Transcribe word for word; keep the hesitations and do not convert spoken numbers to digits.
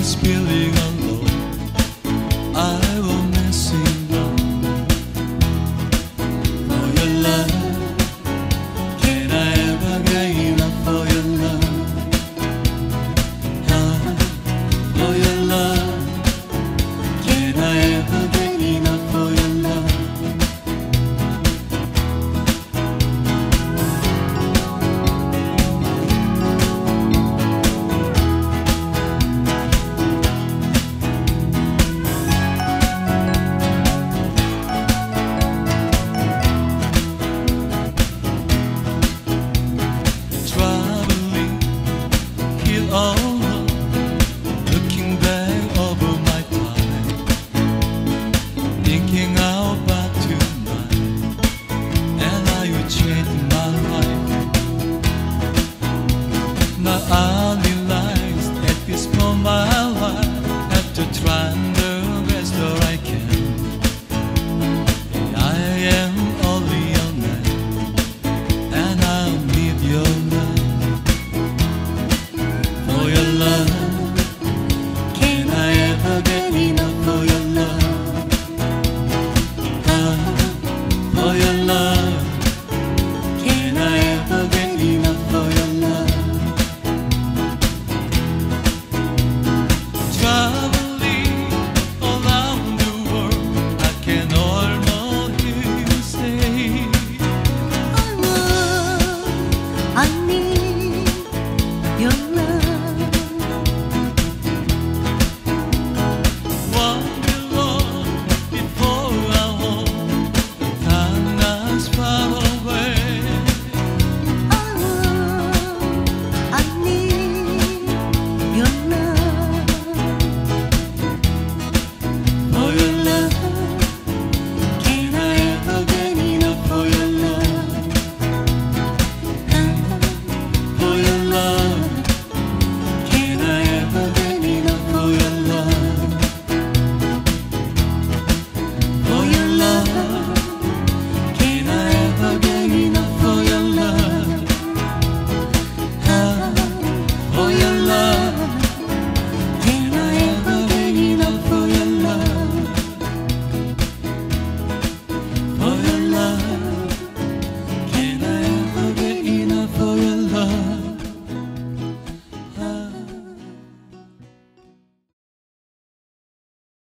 was feeling alone, I was missing love. For your love, can I ever get enough for your love? Ah, for your love, can I ever get enough for your love? Alone, looking back over my time, thinking about tonight, and how you changed my life. Now I realize at this point my life have to try and